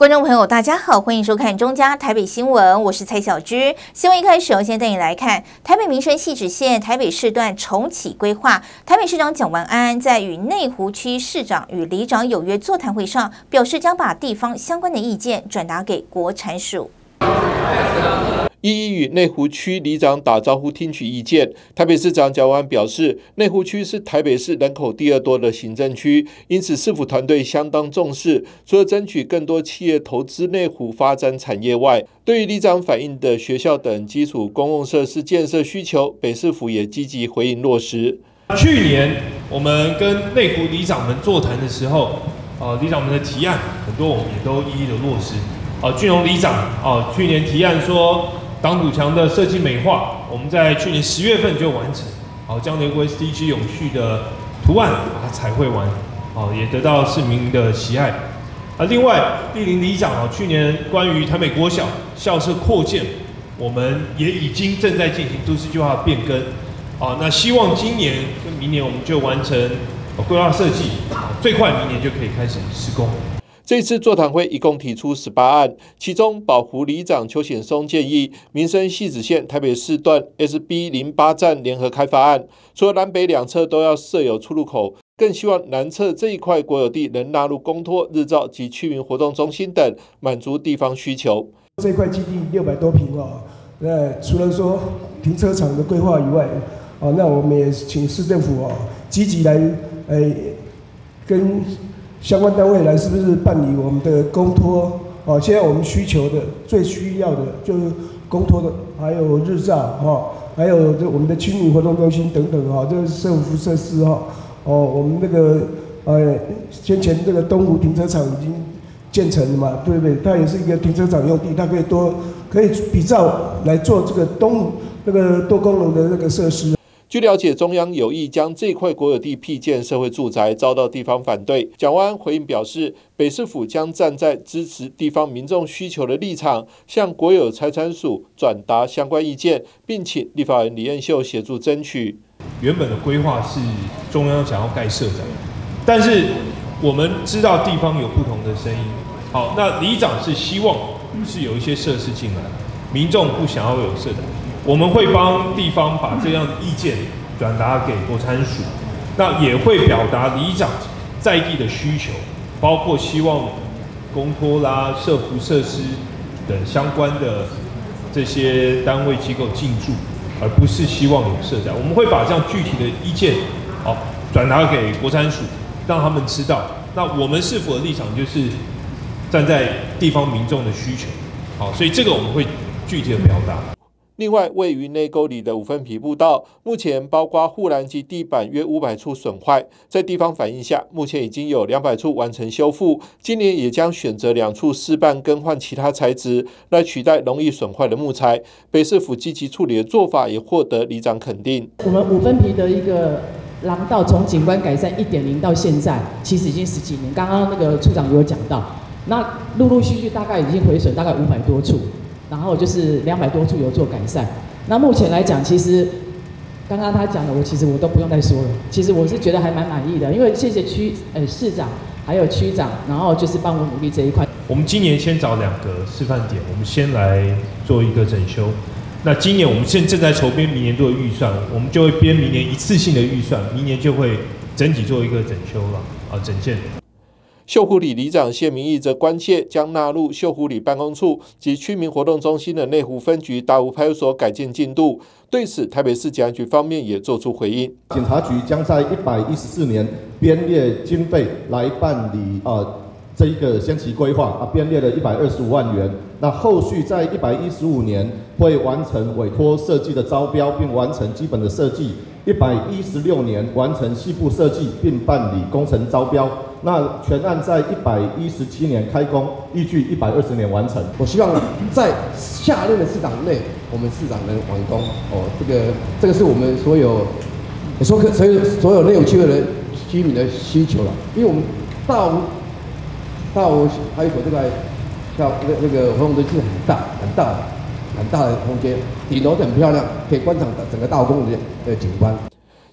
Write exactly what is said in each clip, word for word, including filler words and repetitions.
观众朋友，大家好，欢迎收看中嘉台北新闻，我是蔡小居。新闻一开始，我先带你来看台北民生汐止线台北市段重启规划。台北市长蒋万安在与内湖区市长与里长有约座谈会上，表示将把地方相关的意见转达给国产署。 一一与内湖区里长打招呼，听取意见。台北市长蒋万安表示，内湖区是台北市人口第二多的行政区，因此市府团队相当重视。除了争取更多企业投资内湖发展产业外，对于里长反映的学校等基础公共设施建设需求，北市府也积极回应落实。 去年我们跟内湖里长们座谈的时候，呃，里长们的提案很多，我们也都一一的落实。呃，俊荣里长啊、呃，去年提案说，挡土墙的设计美化，我们在去年十月份就完成，好，将内湖 S D G 永续的图案把它彩绘完，好，也得到市民的喜爱。啊，另外，莅临里长啊，去年关于台北国小校舍扩建，我们也已经正在进行都市计划变更，啊，那希望今年跟明年我们就完成规划设计，最快明年就可以开始施工。 这次座谈会一共提出十八案，其中宝湖里长邱显松建议民生汐止线台北市段 S B 零八 站联合开发案，除了南北两侧都要设有出入口，更希望南侧这一块国有地能纳入公托、日照及居民活动中心等，满足地方需求。 这块基地六百多坪哦，那除了说停车场的规划以外，哦，那我们也请市政府哦积极来，诶，跟相关单位来是不是办理我们的公托？哦，现在我们需求的最需要的就是公托的，还有日照哈，还有这我们的居民活动中心等等哈，这个社福设施哈。哦，我们那个呃，先前这个东湖停车场已经建成了嘛，对不对？它也是一个停车场用地，它可以多可以比照来做这个东那个多功能的那个设施。 据了解，中央有意将这块国有地辟建社会住宅，遭到地方反对。蒋万安回应表示，北市府将站在支持地方民众需求的立场，向国有财产署转达相关意见，并请立法人李彦秀协助争取。 原本的规划是中央想要盖社宅，但是我们知道地方有不同的声音。好，那里长是希望是有一些设施进来，民众不想要有社宅。我们会帮地方把这样的意见转达给国产署，那也会表达里长在地的需求，包括希望公托啦、社福设施等相关的这些单位机构进驻，而不是希望有社宅。我们会把这样具体的意见，好转达给国产署，让他们知道。那我们市府的立场就是站在地方民众的需求，好，所以这个我们会具体的表达。 另外，位于内沟里的五分皮步道，目前包括护栏及地板约五百处损坏，在地方反映下，目前已经有两百处完成修复，今年也将选择两处试办更换其他材质，来取代容易损坏的木材。北市府积极处理的做法也获得里长肯定。 我们五分皮的一个廊道从景观改善 一点零 到现在，其实已经十几年。刚刚那个处长有讲到，那陆陆续续大概已经毁损大概五百多处。然后就是两百多处有做改善。那目前来讲，其实刚刚他讲的，我其实我都不用再说了。其实我是觉得还蛮满意的，因为谢谢区呃市长还有区长，然后就是帮我努力这一块。 我们今年先找两个示范点，我们先来做一个整修。那今年我们现正在筹编明年度的预算，我们就会编明年一次性的预算，明年就会整体做一个整修了啊，整件。 秀湖里里长谢明义则关切将纳入秀湖里办公处及居民活动中心的内湖分局大湖派出所改建进度。对此，台北市警察局方面也做出回应。 警察局将在一百一十四年编列经费来办理呃这一个先期规划啊，编列了一百二十五万元。那后续在一百一十五年会完成委托设计的招标，并完成基本的设计。一百一十六年完成细部设计，并办理工程招标。那全案在一百一十七年开工，依据一百二十年完成。 我希望在下任的市长内，我们市长能完工。哦，这个这个是我们所有，所所有所有内湖区的人居民的需求了。因为我们大湖大湖还有这个像那个那个活动中心很大很大很大的空间，顶楼很漂亮，可以观赏整个大湖公园的景观。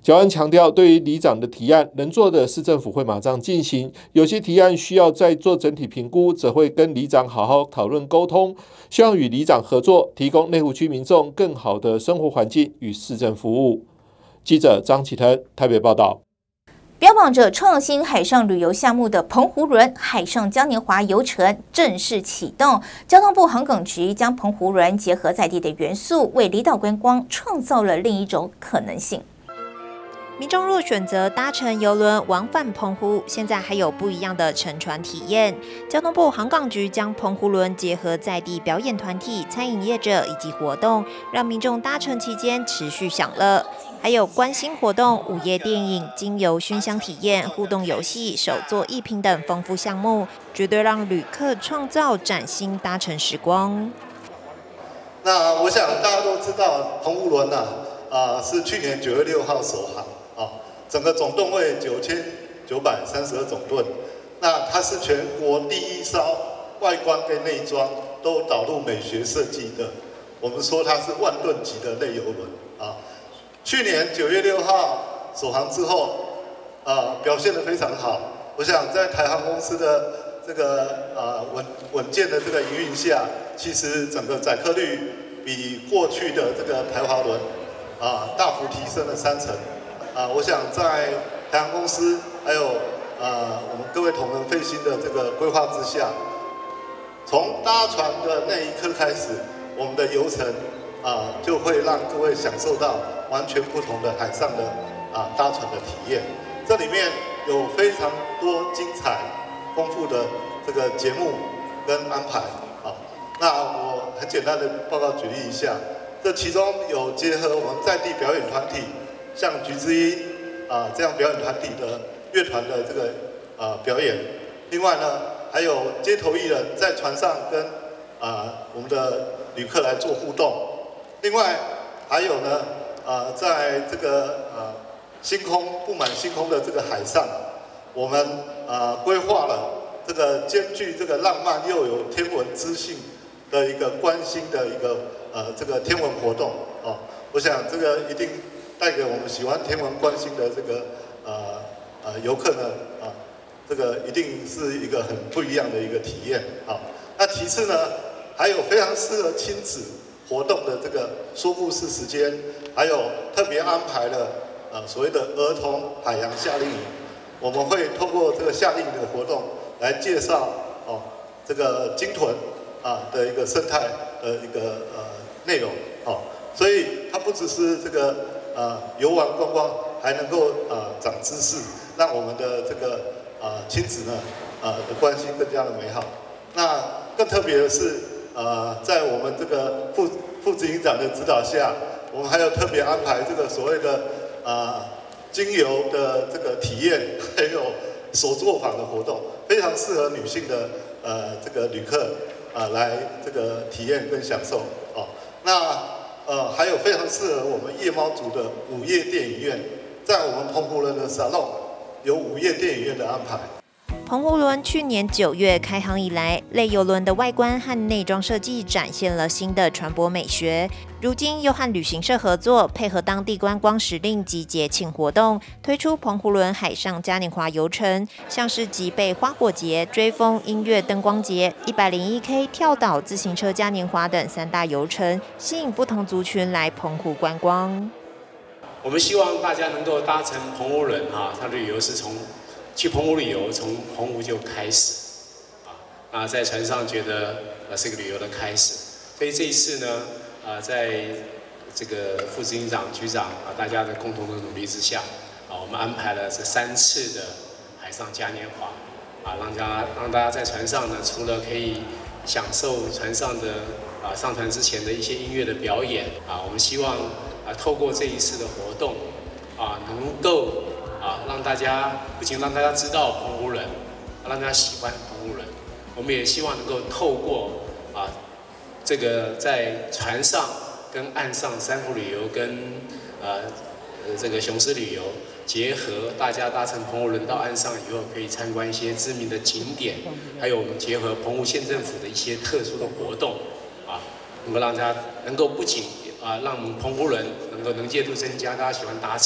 蒋万安强调，对于里长的提案，能做的市政府会马上进行；有些提案需要再做整体评估，则会跟里长好好讨论沟通，希望与里长合作，提供内湖区民众更好的生活环境与市政服务。记者张启腾台北报道。 标榜着创新海上旅游项目的澎湖轮海上嘉年华游程正式启动，交通部航港局将澎湖轮结合在地的元素，为离岛观光创造了另一种可能性。 民众若选择搭乘邮轮往返澎湖，现在还有不一样的乘船体验。交通部航港局将澎湖轮结合在地表演团体、餐饮业者以及活动，让民众搭乘期间持续享乐。还有观星活动、午夜电影、精油熏香体验、互动游戏、手作艺品等丰富项目，绝对让旅客创造崭新搭乘时光。 那我想大家都知道，澎湖轮啊，啊、呃、是去年九月六号首航啊，整个总吨位九千九百三十二总吨。那它是全国第一艘外观跟内装都导入美学设计的，我们说它是万吨级的类邮轮啊。去年九月六号首航之后，呃，表现得非常好。我想在台航公司的这个呃稳稳健的这个营运下，其实整个载客率比过去的这个台华轮啊、呃、大幅提升了三成。啊、呃，我想在台航公司还有呃我们各位同仁费心的这个规划之下，从搭船的那一刻开始，我们的游程啊、呃、就会让各位享受到完全不同的海上的啊搭船的体验，这里面有非常多精彩、丰富的这个节目跟安排啊。那我很简单的报告举例一下，这其中有结合我们在地表演团体，像橘之一啊这样表演团体的乐团的这个啊表演，另外呢还有街头艺人在船上跟啊我们的旅客来做互动，另外还有呢。呃，在这个呃星空布满星空的这个海上，我们呃规划了这个兼具这个浪漫又有天文知性的一个观星的一个呃这个天文活动哦。我想这个一定带给我们喜欢天文观星的这个呃呃游客呢啊、呃，这个一定是一个很不一样的一个体验啊、哦。那其次呢，还有非常适合亲子活动的这个说故事时间。还有特别安排了呃所谓的儿童海洋夏令营，我们会透过这个夏令营的活动来介绍哦这个鲸豚啊的一个生态的一个呃内容哦，所以它不只是这个呃游玩观光，还能够呃长知识，让我们的这个呃亲子呢呃的关系更加的美好。那更特别的是呃在我们这个副副执行长的指导下。我们还有特别安排这个所谓的啊精油的这个体验，还有手作坊的活动，非常适合女性的呃这个旅客啊来这个体验跟享受哦。那呃还有非常适合我们夜猫族的午夜电影院，在我们澎湖人的沙龙有午夜电影院的安排。 澎湖轮去年九月开航以来，类邮轮的外观和内装设计展现了新的船舶美学。如今又和旅行社合作，配合当地观光时令及节庆活动，推出澎湖轮海上嘉年华游程，像是吉贝花火节、追风音乐灯光节、一百零一 K 跳岛自行车嘉年华等三大游程，吸引不同族群来澎湖观光。 我们希望大家能够搭乘澎湖轮啊，它的旅游是从去澎湖旅游，从澎湖就开始啊啊，在船上觉得呃是个旅游的开始。所以这一次呢，啊，在这个副执行长、局长啊大家的共同的努力之下，啊，我们安排了这三次的海上嘉年华，啊，让大家让大家在船上呢，除了可以享受船上的啊上船之前的一些音乐的表演啊，我们希望啊透过这一次的活动啊，能够啊，让大家不仅让大家知道澎湖人，让大家喜欢澎湖人，我们也希望能够透过啊，这个在船上跟岸上三福旅游跟呃呃这个雄狮旅游结合，大家搭乘澎湖轮到岸上以后，可以参观一些知名的景点，还有我们结合澎湖县政府的一些特殊的活动，啊，能够让大家能够不仅啊让我们澎湖人能够能见度增加，大家喜欢搭乘。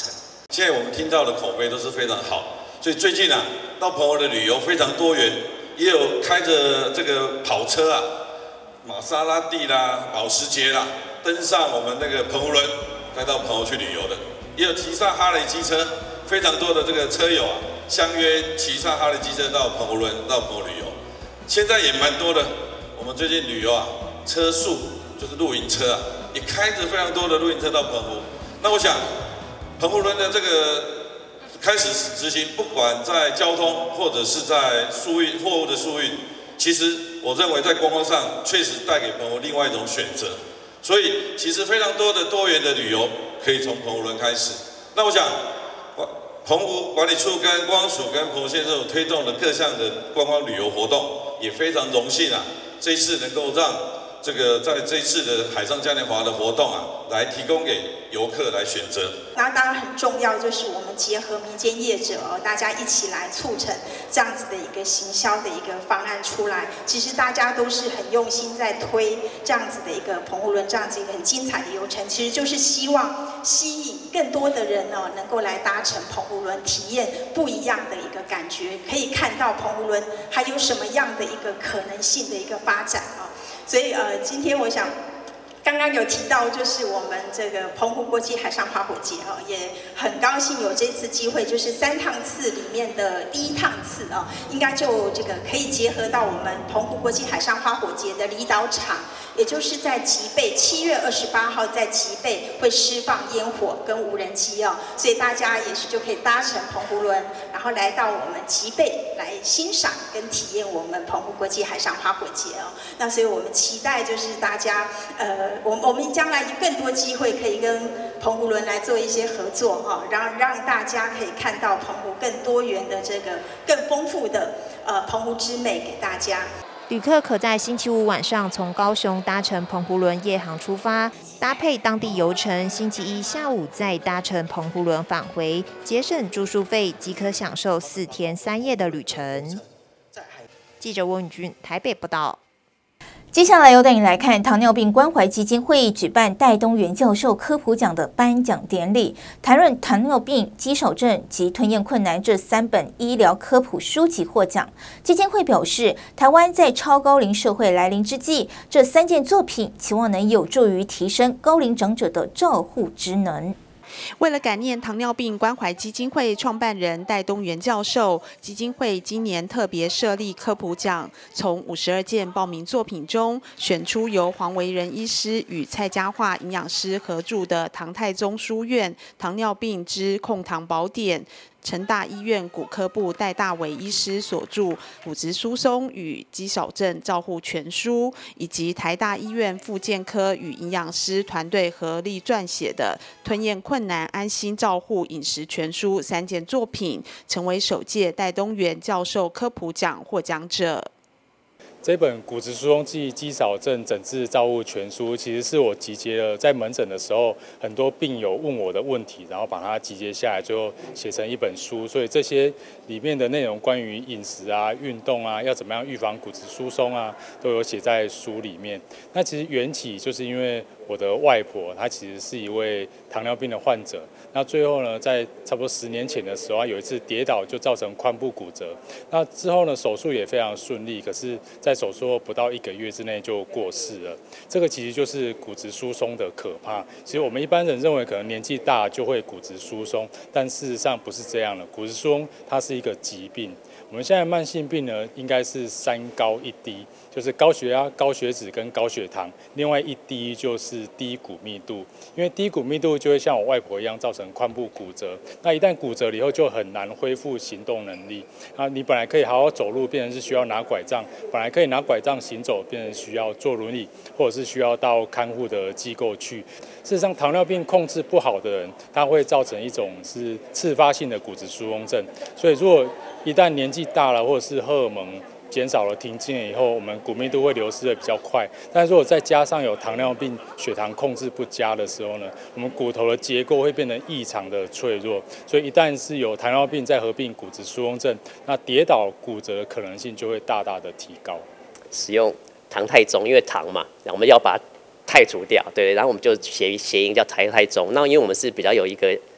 现在我们听到的口碑都是非常好，所以最近啊，到澎湖的旅游非常多元，也有开着这个跑车啊，玛莎拉蒂啦、保时捷啦，登上我们那个澎湖轮，再到澎湖去旅游的，也有骑上哈雷机车，非常多的这个车友啊，相约骑上哈雷机车到澎湖轮，到澎湖旅游。现在也蛮多的，我们最近旅游啊，车速就是露营车啊，也开着非常多的露营车到澎湖。那我想，澎湖轮的这个开始执行，不管在交通或者是在输运货物的输运，其实我认为在观光上确实带给澎湖另外一种选择。所以其实非常多的多元的旅游可以从澎湖轮开始。那我想，澎湖管理处跟观光署跟澎湖县政府推动的各项的观光旅游活动，也非常荣幸啊，这一次能够让这个在这一次的海上嘉年华的活动啊，来提供给游客来选择。 那当然很重要，就是我们结合民间业者哦，大家一起来促成这样子的一个行销的一个方案出来。其实大家都是很用心在推这样子的一个澎湖轮这样子一个很精彩的游程，其实就是希望吸引更多的人哦，能够来搭乘澎湖轮，体验不一样的一个感觉，可以看到澎湖轮还有什么样的一个可能性的一个发展啊。所以呃，今天我想。刚刚有提到，就是我们这个澎湖国际海上花火节哦，也很高兴有这次机会，就是三趟次里面的第一趟次哦，应该就这个可以结合到我们澎湖国际海上花火节的离岛场，也就是在吉备七月二十八号在吉备会释放烟火跟无人机哦，所以大家也是就可以搭乘澎湖轮，然后来到我们吉备来欣赏跟体验我们澎湖国际海上花火节哦。那所以我们期待就是大家呃。我我们将来有更多机会可以跟澎湖轮来做一些合作哈，让让大家可以看到澎湖更多元的这个更丰富的呃澎湖之美给大家。 旅客可在星期五晚上从高雄搭乘澎湖轮夜航出发，搭配当地游程，星期一下午再搭乘澎湖轮返回，节省住宿费，即可享受四天三夜的旅程。记者温宇君台北报道。 接下来由带你来看糖尿病关怀基金会举办戴东元教授科普奖的颁奖典礼，谈论糖尿病、肌少症及吞咽困难这三本医疗科普书籍获奖。基金会表示，台湾在超高龄社会来临之际，这三件作品期望能有助于提升高龄长者的照护职能。 为了感念糖尿病关怀基金会创办人戴东元教授，基金会今年特别设立科普奖，从五十二件报名作品中选出由黄维仁医师与蔡佳桦营养师合著的唐太宗书院糖尿病之控糖宝典，成大医院骨科部戴大伟医师所著《骨质疏松与肌少症照护全书》，以及台大医院复健科与营养师团队合力撰写的《吞咽困难安心照护饮食全书》三件作品，成为首届戴东元教授科普奖获奖者。 这本《骨质疏松暨肌少症诊治照护全书》其实是我集结了在门诊的时候很多病友问我的问题，然后把它集结下来，最后写成一本书。所以这些里面的内容，关于饮食啊、运动啊，要怎么样预防骨质疏松啊，都有写在书里面。那其实缘起就是因为我的外婆，她其实是一位糖尿病的患者。那最后呢，在差不多十年前的时候，有一次跌倒就造成髋部骨折。那之后呢，手术也非常顺利，可是，在手术后不到一个月之内就过世了。这个其实就是骨质疏松的可怕。其实我们一般人认为可能年纪大就会骨质疏松，但事实上不是这样的。骨质疏松它是一个疾病。我们现在慢性病呢，应该是三高一低，就是高血压、高血脂跟高血糖。另外一低就是低骨密度，因为低骨密度就会像我外婆一样造成髋部骨折。那一旦骨折了以后，就很难恢复行动能力。啊，你本来可以好好走路，变成是需要拿拐杖；本来可以拿拐杖行走，变成需要坐轮椅，或者是需要到看护的机构去。事实上，糖尿病控制不好的人，它会造成一种是次发性的骨质疏松症。所以，如果一旦年纪大了，或者是荷尔蒙减少了、停经了以后，我们骨密度会流失的比较快。但如果再加上有糖尿病、血糖控制不佳的时候呢，我们骨头的结构会变得异常的脆弱。所以一旦是有糖尿病再合并骨质疏松症，那跌倒骨折的可能性就会大大的提高。 使用糖太宗，因为糖嘛，我们要把它汰除掉，对，然后我们就谐谐音叫台太宗。那因为我们是比较有一个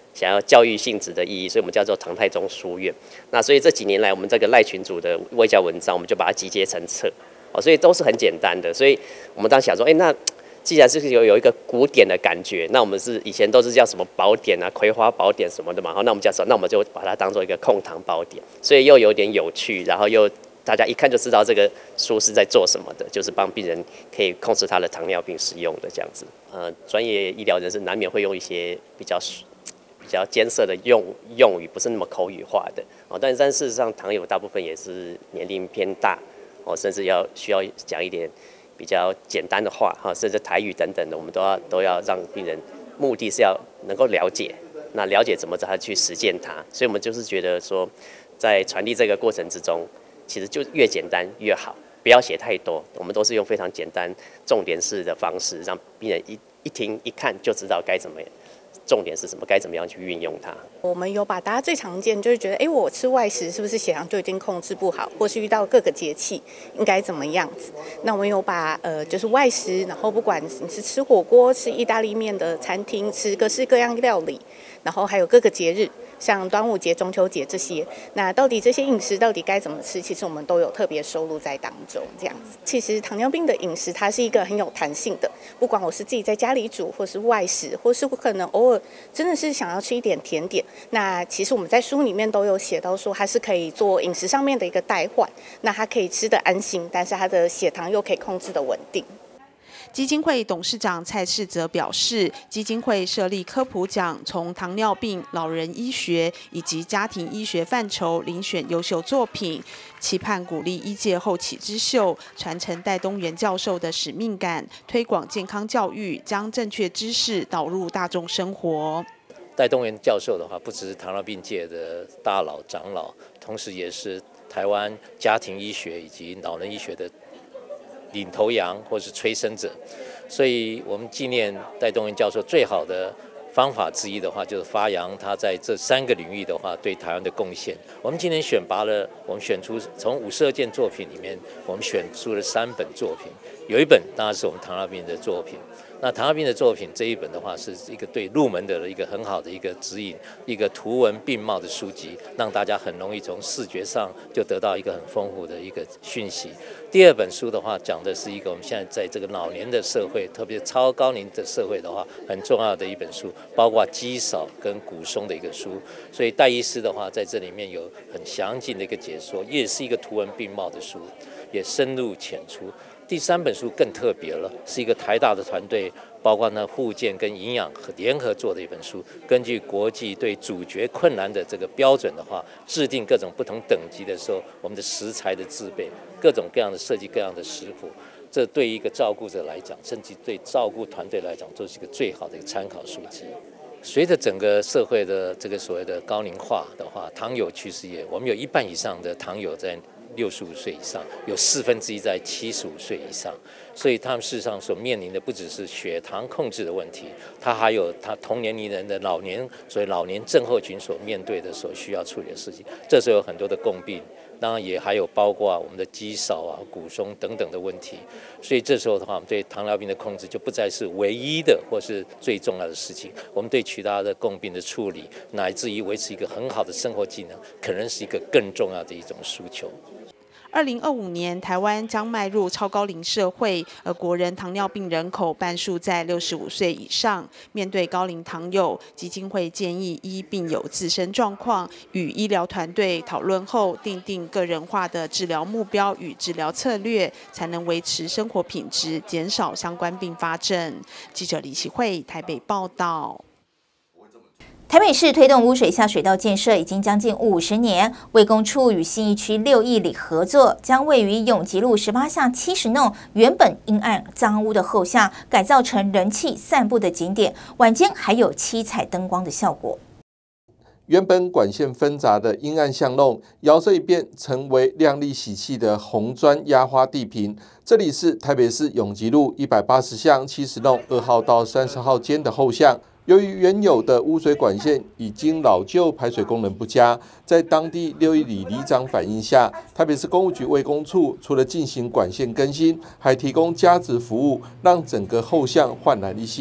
想要教育性质的意义，所以我们叫做唐太宗书院。那所以这几年来，我们这个赖群组的卫教文章，我们就把它集结成册，哦，所以都是很简单的。所以我们当时想说，哎，那既然是有有一个古典的感觉，那我们是以前都是叫什么宝典啊、葵花宝典什么的嘛，好，那我们叫什么？那我们就把它当做一个控糖宝典，所以又有点有趣，然后又大家一看就知道这个书是在做什么的，就是帮病人可以控制他的糖尿病使用的这样子。呃，专业医疗人士难免会用一些比较比较艰涩的用用语，不是那么口语化的哦。但但事实上，糖友大部分也是年龄偏大哦，甚至要需要讲一点比较简单的话哈，甚至台语等等的，我们都要都要让病人，目的是要能够了解，那了解怎么他去实践它。所以我们就是觉得说，在传递这个过程之中，其实就越简单越好，不要写太多。我们都是用非常简单、重点式的方式，让病人一一听一看就知道该怎么。重点是什么？该怎么样去运用它？ 我们有把大家最常见就是觉得，哎，我吃外食是不是血糖就已经控制不好，或是遇到各个节气应该怎么样子？那我们有把呃，就是外食，然后不管你是吃火锅、吃意大利面的餐厅，吃各式各样料理，然后还有各个节日，像端午节、中秋节这些，那到底这些饮食到底该怎么吃？其实我们都有特别收录在当中，这样子。其实糖尿病的饮食它是一个很有弹性的，不管我是自己在家里煮，或是外食，或是可能偶尔真的是想要吃一点甜点，那其实我们在书里面都有写到说，它是可以做饮食上面的一个代换，那它可以吃得安心，但是它的血糖又可以控制得稳定。 基金会董事长蔡世泽表示，基金会设立科普奖，从糖尿病、老人医学以及家庭医学范畴遴选优秀作品，期盼鼓励医界后起之秀，传承戴东元教授的使命感，推广健康教育，将正确知识导入大众生活。 戴东元教授的话，不只是糖尿病界的大佬长老，同时也是台湾家庭医学以及老人医学的领头羊或是催生者，所以我们纪念戴东元教授最好的方法之一的话，就是发扬他在这三个领域的话对台湾的贡献。我们今年选拔了，我们选出从五十二件作品里面，我们选出了三本作品，有一本当然是我们糖尿病的作品。那糖尿病的作品这一本的话，是一个对入门的一个很好的一个指引，一个图文并茂的书籍，让大家很容易从视觉上就得到一个很丰富的一个讯息。第二本书的话，讲的是一个我们现在在这个老年的社会，特别超高龄的社会的话，很重要的一本书，包括肌少跟骨松的一个书。所以戴医师的话，在这里面有很详尽的一个解说，也是一个图文并茂的书，也深入浅出。第三本书更特别了，是一个台大的团队，包括呢护健跟营养联合做的一本书，根据国际对咀嚼困难的这个标准的话，制定各种不同等级的时候，我们的食材的制备，各种各样的设计各样的食谱，这对一个照顾者来讲，甚至对照顾团队来讲，都是一个最好的一个参考书籍。随着整个社会的这个所谓的高龄化的话，糖友趋势也，我们有一半以上的糖友在六十五岁以上，有四分之一在七十五岁以上，所以他们事实上所面临的不只是血糖控制的问题，他还有他同年龄人的老年，所以老年症候群所面对的所需要处理的事情，这时候有很多的共病，当然也还有包括我们的肌少啊、骨松等等的问题，所以这时候的话，我们对糖尿病的控制就不再是唯一的或是最重要的事情，我们对其他的共病的处理，乃至于维持一个很好的生活技能，可能是一个更重要的一种诉求。 二零二五年，台湾将迈入超高龄社会，而国人糖尿病人口半数在六十五岁以上。面对高龄糖友，基金会建议依病友自身状况，与医疗团队讨论后，订定个人化的治疗目标与治疗策略，才能维持生活品质，减少相关并发症。记者李启慧台北报道。 台北市推动污水下水道建设已经将近五十年，卫工处与信义区六义里合作，将位于永吉路十八巷七十弄原本阴暗脏污的后巷，改造成人气散步的景点，晚间还有七彩灯光的效果。 原本管线纷杂的阴暗巷弄，摇身一变成为亮丽喜气的红砖压花地坪。这里是台北市永吉路一百八十巷七十弄二号到三十号间的后巷。由于原有的污水管线已经老旧，排水功能不佳，在当地六义里里长反映下，台北市公务局卫工处除了进行管线更新，还提供加值服务，让整个后巷焕然一新。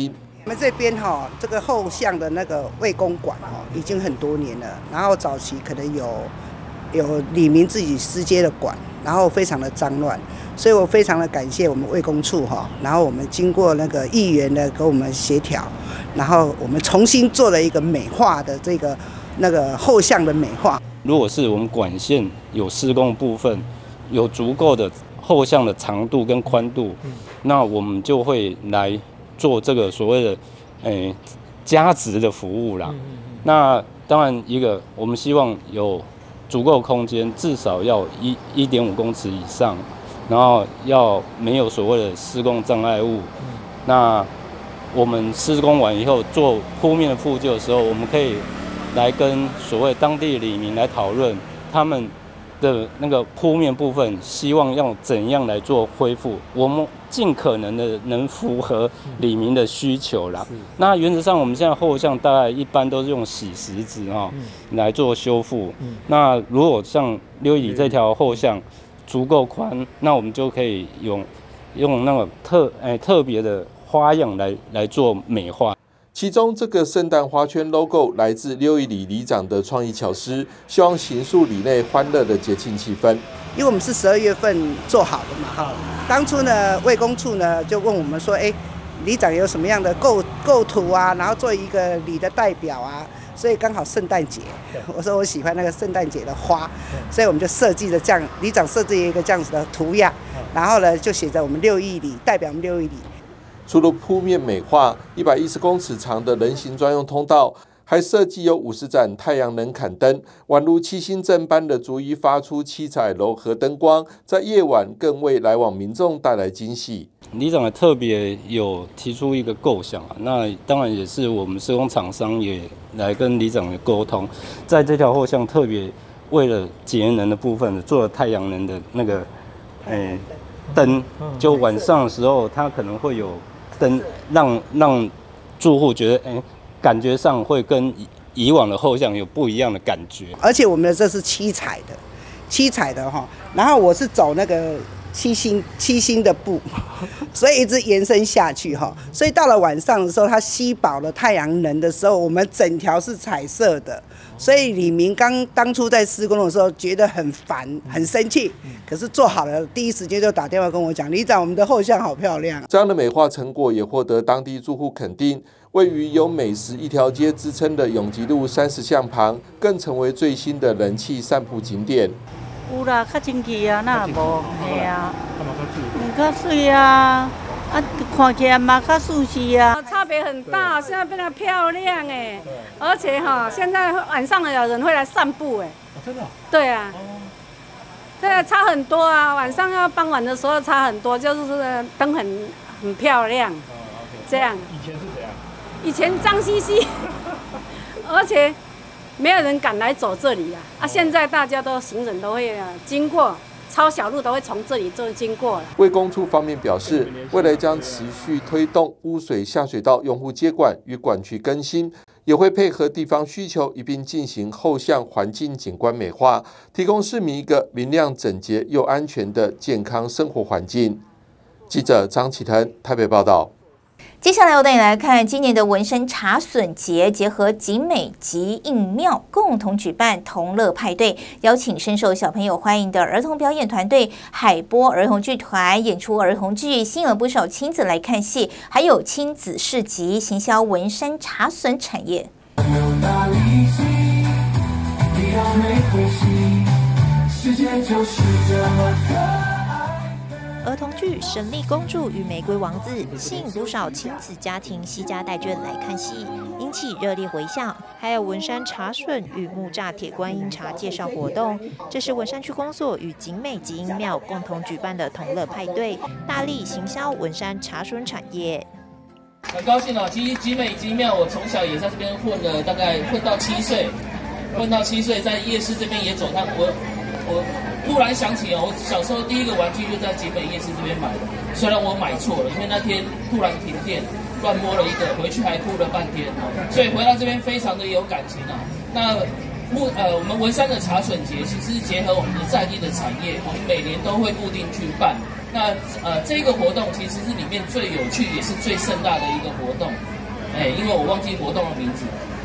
我们这边哈、哦，这个后巷的那个卫公馆哦，已经很多年了。然后早期可能有有里民自己私接的馆，然后非常的脏乱，所以我非常的感谢我们卫工处哈、哦。然后我们经过那个议员的跟我们协调，然后我们重新做了一个美化的这个那个后巷的美化。 如果是我们管线有施工部分，有足够的后巷的长度跟宽度，嗯、那我们就会来做这个所谓的，诶、欸、加值的服务啦。嗯嗯嗯那当然，一个我们希望有足够空间，至少要一一点五公尺以上，然后要没有所谓的施工障碍物。嗯、那我们施工完以后做铺面的复旧的时候，我们可以来跟所谓当地里民来讨论他们的那个铺面部分，希望要怎样来做恢复，我们尽可能的能符合里民的需求啦。那原则上，我们现在后巷大概一般都是用洗石子哈、嗯、来做修复。嗯、那如果像六一里这条后巷足够宽，那我们就可以用用那个特哎、欸、特别的花样来来做美化。 其中，这个圣诞花圈 logo 来自六一里里长的创意巧思，希望形塑里内欢乐的节庆气氛。 因为我们是十二月份做好的嘛，哈，当初呢，卫工处呢就问我们说，哎，里长有什么样的构构图啊，然后做一个里的代表啊，所以刚好圣诞节，我说我喜欢那个圣诞节的花，所以我们就设计了这样，里长设计一个这样子的图样，然后呢就写着我们六一里，代表我们六一里。 除了铺面美化，一百一十公尺长的人行专用通道，还设计有五十盏太阳能砍灯，宛如七星阵般的，逐一发出七彩柔和灯光，在夜晚更为来往民众带来惊喜。 里长也特别有提出一个构想啊，那当然也是我们施工厂商也来跟里长沟通，在这条后巷特别为了节能的部分做了太阳能的那个诶灯，就晚上的时候它可能会有灯，让让住户觉得哎、欸，感觉上会跟以往的后巷有不一样的感觉。 而且我们的这是七彩的，七彩的哈，然后我是走那个七星七星的布，所以一直延伸下去哈。所以到了晚上的时候，它吸饱了太阳能的时候，我们整条是彩色的。所以李明刚当初在施工的时候觉得很烦很生气，可是做好了第一时间就打电话跟我讲，里长我们的后巷好漂亮。 这样的美化成果也获得当地住户肯定。位于有美食一条街之称的永吉路三十巷旁，更成为最新的人气散步景点。 有啦，较清气啊，那无嘿啊，嗯，较水啊。啊，看起来嘛较舒适啊， 差别很大，现在变得漂亮哎，而且哈，现在晚上有人会来散步哎， 哦，真的？ 对啊，对啊，差很多啊，晚上要傍晚的时候差很多，就是灯很很漂亮，这样。 以前是怎样？ 以前脏兮兮，而且没有人敢来走这里啊，啊，现在大家都行人都会经过。超小路都会从这里就经过了。 卫工处方面表示，未来将持续推动污水下水道用户接管与管区更新，也会配合地方需求，一并进行后巷环境景观美化，提供市民一个明亮、整洁又安全的健康生活环境。记者张启腾台北报道。 接下来我带你来看今年的文山茶笋节，结合景美及应庙共同举办同乐派对，邀请深受小朋友欢迎的儿童表演团队海波儿童剧团演出儿童剧，吸引了不少亲子来看戏，还有亲子市集，行销文山茶笋产业。世界就是这么可爱。 儿童剧《神力公主与玫瑰王子》吸引不少亲子家庭携家带眷来看戏，引起热烈回响。还有文山茶笋与木栅铁观音茶介绍活动，这是文山区公所与景美及英庙共同举办的同乐派对，大力行销文山茶笋产业。 很高兴哦，其实景美及英庙我从小也在这边混了，大概混到七岁，混到七岁在夜市这边也走趟我我。突然想起哦，我小时候第一个玩具就在景美夜市这边买的。虽然我买错了，因为那天突然停电，乱摸了一个，回去还哭了半天，所以回到这边非常的有感情啊。那木呃，我们文山的茶笋节其实是结合我们的在地的产业，我们每年都会固定去办。那呃，这个活动其实是里面最有趣也是最盛大的一个活动。 哎，因为我忘记活动的名字，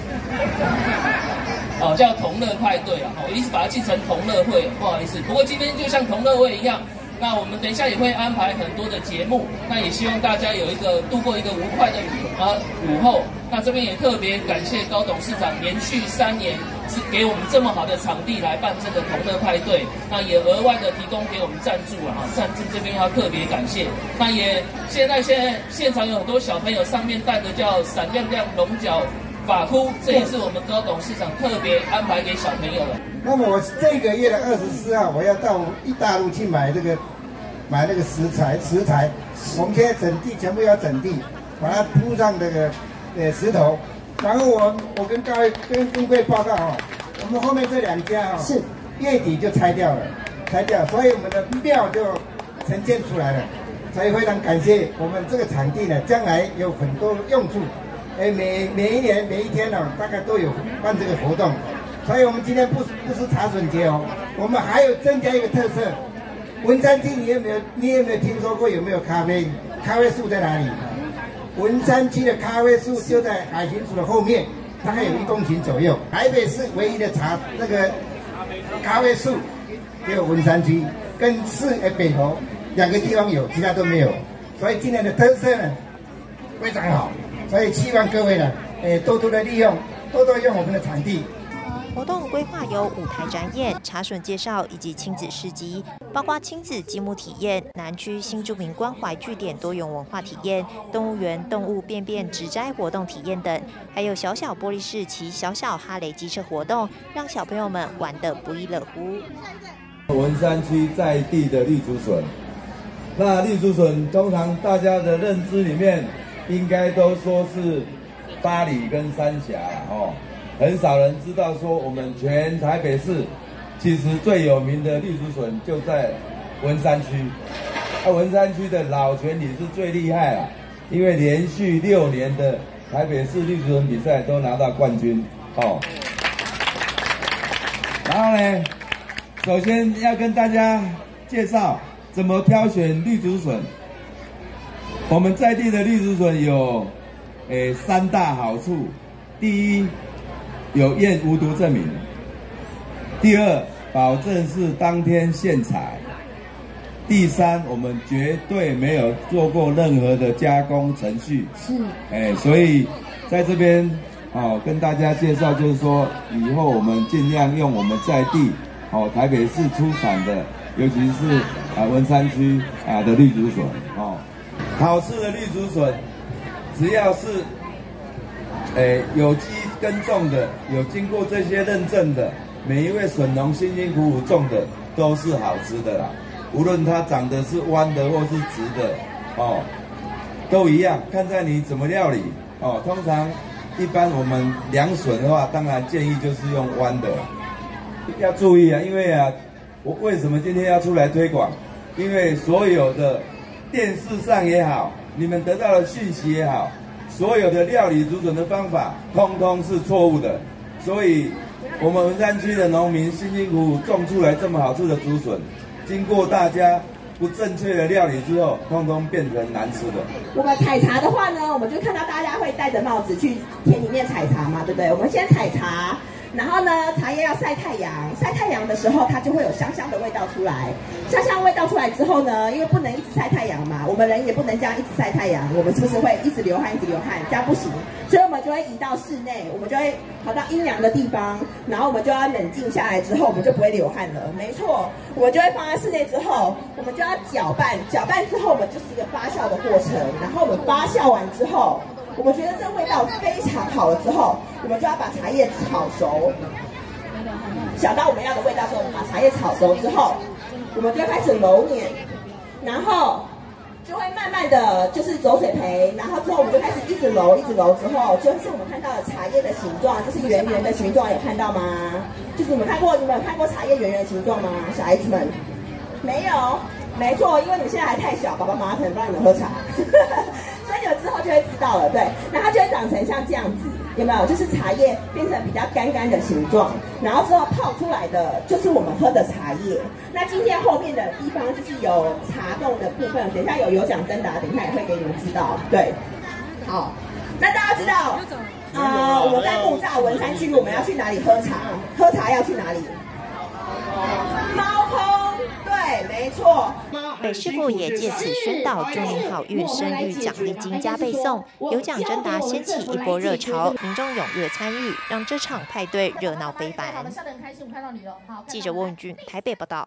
哦，叫同乐派对啊，我一直把它记成同乐会，不好意思。不过今天就像同乐会一样。那我们等一下也会安排很多的节目，那也希望大家有一个度过一个愉快的午啊午后。那这边也特别感谢高董事长连续三年是给我们这么好的场地来办这个同乐派对，那也额外的提供给我们赞助了哈，赞助这边要特别感谢。那也现在现在现场有很多小朋友上面戴的叫闪亮亮龙角发箍，这也是我们高董事长特别安排给小朋友的。 那么我这个月的二十四号，我要到一大陆去买这个。买那个石材，石材，我们现在整地全部要整地，把它铺上这个呃石头，然后我我跟各位跟跟各位报告哦，我们后面这两家哦是月底就拆掉了，拆掉，所以我们的庙就呈现出来了，所以非常感谢我们这个场地呢，将来有很多用处，哎每每一年每一天哦，大概都有办这个活动，所以我们今天不不是茶水节哦，我们还有增加一个特色。文山区你有没有？你有没有听说过有没有咖啡？咖啡树在哪里？文山区的咖啡树就在海巡署的后面，大概有一公顷左右。台北市唯一的茶那个咖啡树，只有文山区跟市呃北投两个地方有，其他都没有。所以今年的特色呢非常好，所以希望各位呢，呃多多的利用，多多用我们的场地。 活动规划有舞台展演、茶水介绍以及亲子市集，包括亲子积木体验、南区新住民关怀据点多元文化体验、动物园动物便便植栽活动体验等，还有小小玻璃室骑小小哈雷机车活动，让小朋友们玩得不亦乐乎。 文山区在地的绿竹笋，那绿竹笋通常大家的认知里面，应该都说是八里跟三峡哦。很少人知道说，我们全台北市其实最有名的绿竹笋就在文山区。啊，文山区的老全里是最厉害啦，因为连续六年的台北市绿竹笋比赛都拿到冠军哦。然后呢，首先要跟大家介绍怎么挑选绿竹笋。我们在地的绿竹笋有诶三大好处，第一，有验无毒证明；第二，保证是当天现采；第三，我们绝对没有做过任何的加工程序。是，哎，所以在这边哦，跟大家介绍，就是说，以后我们尽量用我们在地哦台北市出产的，尤其是啊文山区啊的绿竹笋哦，好吃的绿竹笋，只要是诶有机耕种的，有经过这些认证的，每一位笋农辛辛苦苦种的都是好吃的啦。无论它长得是弯的或是直的，哦，都一样，看在你怎么料理哦。通常一般我们凉笋的话，当然建议就是用弯的。要注意啊，因为啊，我为什么今天要出来推广？因为所有的电视上也好，你们得到的讯息也好，所有的料理竹笋的方法，通通是错误的。所以，我们文山区的农民辛辛苦苦种出来这么好吃的竹笋，经过大家不正确的料理之后，通通变成难吃的。 我们采茶的话呢，我们就看到大家会戴着帽子去田里面采茶嘛，对不对？我们先采茶。然后呢，茶叶要晒太阳，晒太阳的时候，它就会有香香的味道出来。香香味道出来之后呢，因为不能一直晒太阳嘛，我们人也不能这样一直晒太阳，我们是不是会一直流汗，一直流汗？这样不行，所以我们就会移到室内，我们就会跑到阴凉的地方，然后我们就要冷静下来之后，我们就不会流汗了。没错，我们就会放在室内之后，我们就要搅拌，搅拌之后，我们就是一个发酵的过程。然后我们发酵完之后，我们觉得这味道非常好了之后，我们就要把茶叶炒熟。想到我们要的味道之后，我们把茶叶炒熟之后，我们就开始揉捻，然后就会慢慢的就是走水培，然后之后我们就开始一直揉，一直揉之后，就是我们看到的茶叶的形状，就是圆圆的形状，有看到吗？就是你们看过，你们有看过茶叶圆圆的形状吗？小孩子们，没有，没错，因为你们现在还太小，爸爸妈妈可能不让你们喝茶。所以你们之后就会知道了，对，那它就会长成像这样子，有没有？就是茶叶变成比较干干的形状，然后之后泡出来的就是我们喝的茶叶。那今天后面的地方就是有茶冻的部分，等一下有有奖征答，等一下也会给你们知道，对。好， 那大家知道，呃，我们在木栅文山区，我们要去哪里喝茶？喝茶要去哪里？猫空，对，没错。 北市府也借此宣导祝您好运生育奖励金加倍送，有奖征答掀起一波热潮，民众踊跃参与，让这场派对热闹非凡。 笑得很开心，我们看到你了。好， 记者翁允俊台北报道。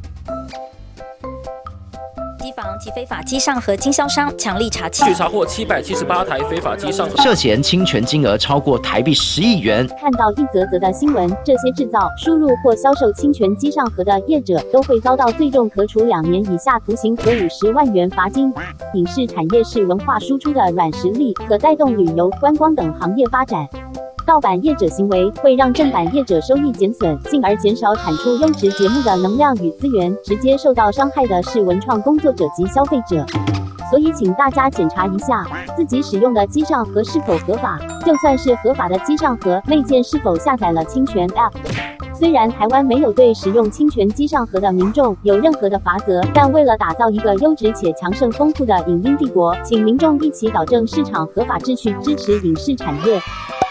机房及非法机上盒经销商强力查缉， 据查获七百七十八台非法机上盒， 涉嫌侵权金额超过台币十亿元。 看到一则则的新闻，这些制造、输入或销售侵权机上盒的业者都会遭到最重可处两年以下徒刑和五十万元罚金。影视产业是文化输出的软实力，可带动旅游、观光等行业发展。盗版业者行为会让正版业者收益减损，进而减少产出优质节目的能量与资源，直接受到伤害的是文创工作者及消费者。所以请大家检查一下自己使用的机上盒是否合法，就算是合法的机上盒，内建是否下载了侵权 App。虽然台湾没有对使用侵权机上盒的民众有任何的罚则，但为了打造一个优质且强盛丰富的影音帝国，请民众一起导正市场合法秩序，支持影视产业。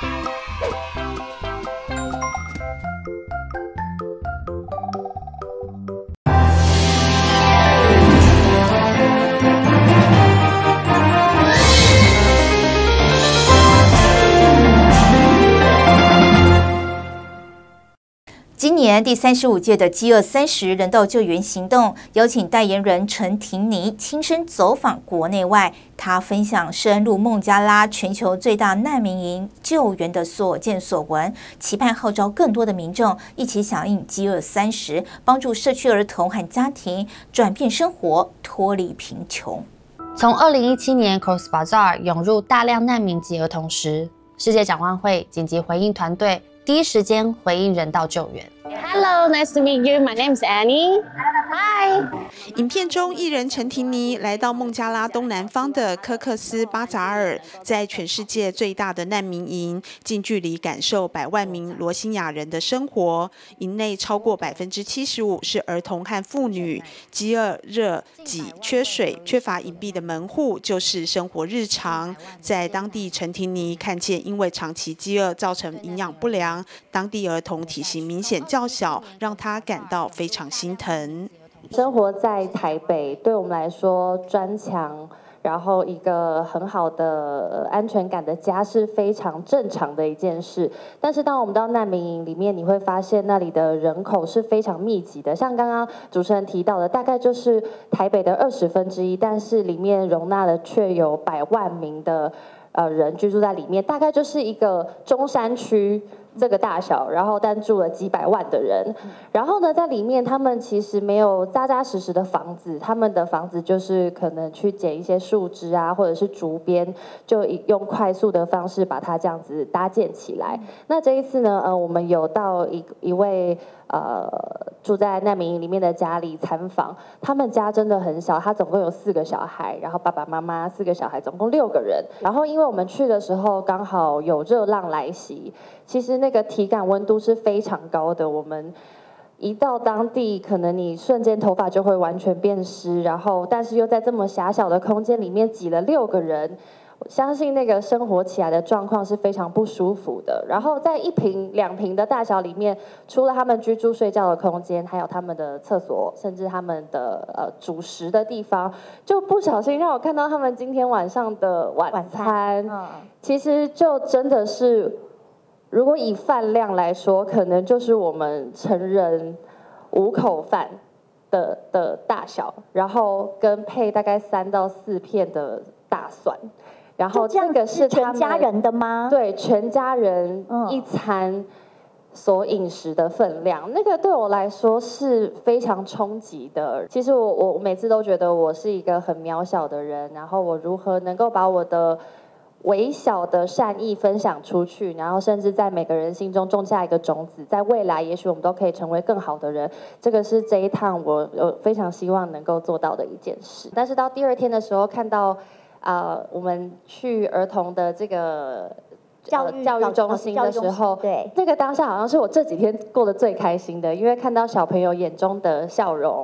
今年第三十五届的饥饿三十人道救援行动，邀请代言人陈婷妮亲身走访国内外，她分享深入孟加拉全球最大难民营救援的所见所闻，期盼号召更多的民众一起响应饥饿三十，帮助社区儿童和家庭转变生活，脱离贫穷。 从二零一七年 Cox's Bazar 涌入大量难民及儿童时，世界展望会紧急回应团队第一时间回应人道救援。 Hello, nice to meet you. My name is Annie. Hi. 影片中，艺人陈婷妮来到孟加拉东南方的科克斯巴扎尔，在全世界最大的难民营，近距离感受百万名罗兴亚人的生活。营内超过百分之七十五是儿童和妇女，饥饿、热、挤、缺水、缺乏隐蔽的门户就是生活日常。在当地，陈婷妮看见因为长期饥饿造成营养不良，当地儿童体型明显较小，让他感到非常心疼。 生活在台北，对我们来说，砖墙，然后一个很好的安全感的家是非常正常的一件事。但是当我们到难民营里面，你会发现那里的人口是非常密集的，像刚刚主持人提到的，大概就是台北的二十分之一，但是里面容纳了却有百万名的呃人居住在里面，大概就是一个中山区这个大小，然后但住了几百万的人，然后呢，在里面他们其实没有扎扎实实的房子，他们的房子就是可能去捡一些树枝啊，或者是竹编，就用快速的方式把它这样子搭建起来。那这一次呢，呃，我们有到一一位呃住在难民营里面的家里参访，他们家真的很小，他总共有四个小孩，然后爸爸妈妈四个小孩，总共六个人。然后因为我们去的时候刚好有热浪来袭，其实那个体感温度是非常高的，我们一到当地，可能你瞬间头发就会完全变湿，然后但是又在这么狭小的空间里面挤了六个人，我相信那个生活起来的状况是非常不舒服的。然后在一坪两坪的大小里面，除了他们居住睡觉的空间，还有他们的厕所，甚至他们的呃煮食的地方，就不小心让我看到他们今天晚上的晚餐，嗯、其实就真的是。如果以饭量来说，可能就是我们成人五口饭的的大小，然后跟配大概三到四片的大蒜，然后这个是全家人的吗？ 对，全家人一餐所饮食的分量，那个对我来说是非常冲击的。其实我我每次都觉得我是一个很渺小的人，然后我如何能够把我的微小的善意分享出去，然后甚至在每个人心中种下一个种子，在未来也许我们都可以成为更好的人。这个是这一趟我我非常希望能够做到的一件事。但是到第二天的时候，看到呃我们去儿童的这个教育、呃、教育中心的时候，对，那个当下好像是我这几天过得最开心的，因为看到小朋友眼中的笑容。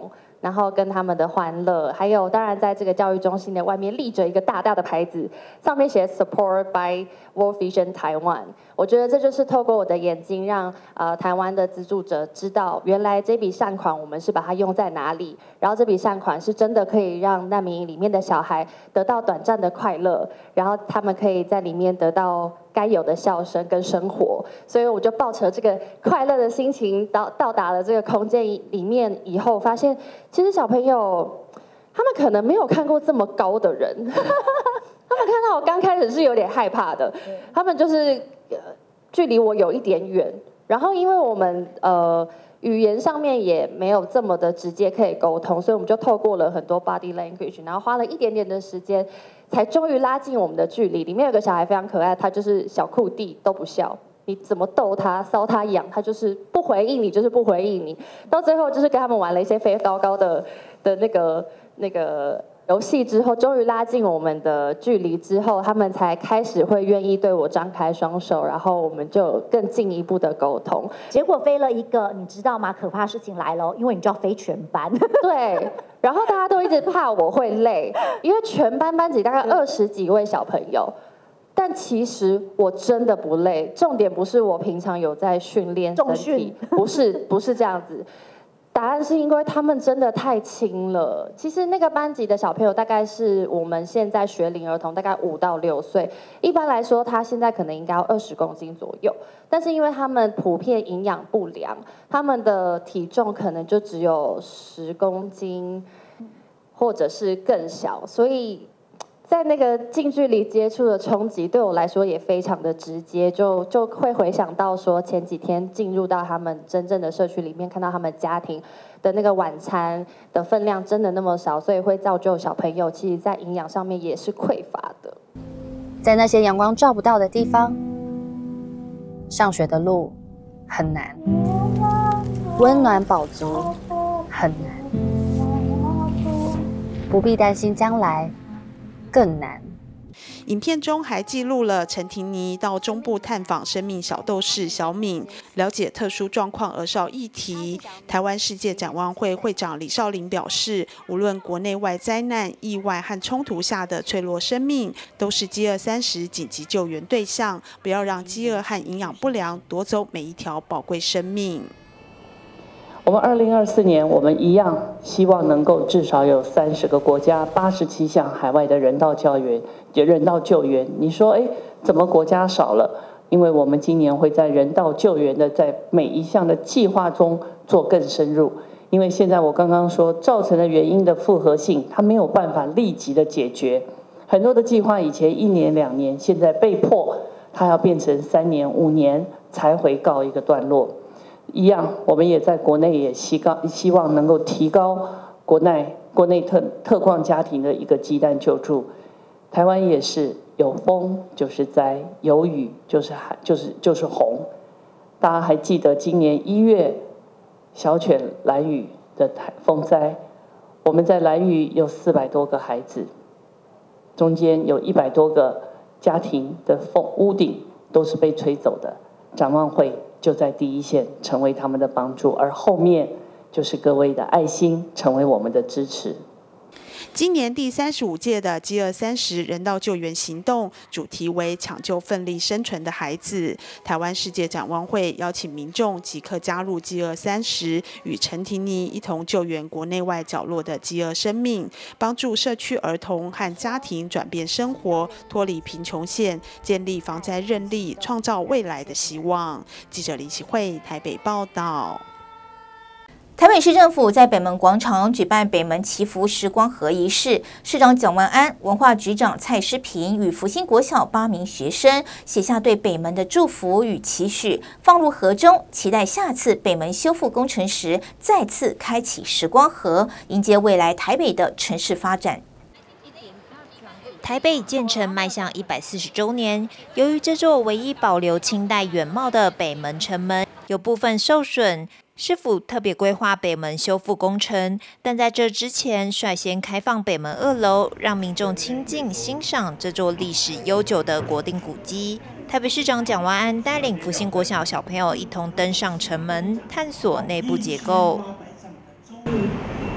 然后跟他们的欢乐，还有当然在这个教育中心的外面立着一个大大的牌子，上面写 Support by World Vision Taiwan。我觉得这就是透过我的眼睛让，让呃台湾的资助者知道，原来这笔善款我们是把它用在哪里，然后这笔善款是真的可以让难民营里面的小孩得到短暂的快乐，然后他们可以在里面得到该有的笑声跟生活。所以我就抱着这个快乐的心情到到达了这个空间里面以后，发现其实小朋友他们可能没有看过这么高的人。他们看到我刚开始是有点害怕的，他们就是呃距离我有一点远，然后因为我们呃语言上面也没有这么的直接可以沟通，所以我们就透过了很多 body language， 然后花了一点点的时间，才终于拉近我们的距离。里面有个小孩非常可爱，他就是小酷弟都不笑，你怎么逗他、搔他痒，他就是不回应你，就是不回应你。到最后就是跟他们玩了一些飞高高的的那个那个。游戏之后，终于拉近我们的距离之后，他们才开始会愿意对我张开双手，然后我们就更进一步的沟通。 结果飞了一个，你知道吗？可怕的事情来了，因为你就要飞全班。 对，然后大家都一直怕我会累，因为全班班级大概二十几位小朋友。但其实我真的不累，重点不是我平常有在训练身体，不是不是这样子。答案是因为他们真的太轻了。其实那个班级的小朋友大概是我们现在学龄儿童，大概五到六岁。一般来说，他现在可能应该要二十公斤左右，但是因为他们普遍营养不良，他们的体重可能就只有十公斤，或者是更小，所以。在那个近距离接触的冲击，对我来说也非常的直接，就就会回想到说前几天进入到他们真正的社区里面，看到他们家庭的那个晚餐的分量真的那么少，所以会造就小朋友其实在营养上面也是匮乏的。 在那些阳光照不到的地方，上学的路很难，温暖饱足很难，不必担心将来。更难。 影片中还记录了陈婷妮到中部探访生命小斗士小敏，了解特殊状况儿少议题。台湾世界展望会会长李少麟表示，无论国内外灾难、意外和冲突下的脆弱生命，都是饥饿三十紧急救援对象，不要让饥饿和营养不良夺走每一条宝贵生命。 我们二零二四年，我们一样希望能够至少有三十个国家、八十七项海外的人道教援、人道救援。你说，哎，怎么国家少了？因为我们今年会在人道救援的在每一项的计划中做更深入。因为现在我刚刚说造成的原因的复合性，它没有办法立即的解决。很多的计划以前一年两年，现在被迫它要变成三年五年才会告一个段落。一样，我们也在国内也希高希望能够提高国内国内特特矿家庭的一个鸡蛋救助。台湾也是有风就是灾，有雨就是海就是就是洪。大家还记得今年一月小犬兰屿的台风灾，我们在兰屿有四百多个孩子，中间有一百多个家庭的风屋顶都是被吹走的。展望会就在第一线成为他们的帮助，而后面就是各位的爱心成为我们的支持。 今年第三十五届的饥饿三十人道救援行动主题为抢救奋力生存的孩子。台湾世界展望会邀请民众即刻加入饥饿三十，与陈婷妮一同救援国内外角落的饥饿生命，帮助社区儿童和家庭转变生活，脱离贫穷线，建立防灾韧力，创造未来的希望。记者李启慧台北报道。 台北市政府在北门广场举办北门祈福时光盒仪式，市长蒋万安、文化局长蔡诗平与福星国小八名学生写下对北门的祝福与期许，放入盒中，期待下次北门修复工程时再次开启时光盒，迎接未来台北的城市发展。 台北建成迈向一百四十周年，由于这座唯一保留清代原貌的北门城门有部分受损，市府特别规划北门修复工程，但在这之前率先开放北门二楼，让民众亲近欣赏这座历史悠久的国定古迹。台北市长蒋万安带领福星国小小朋友一同登上城门，探索内部结构。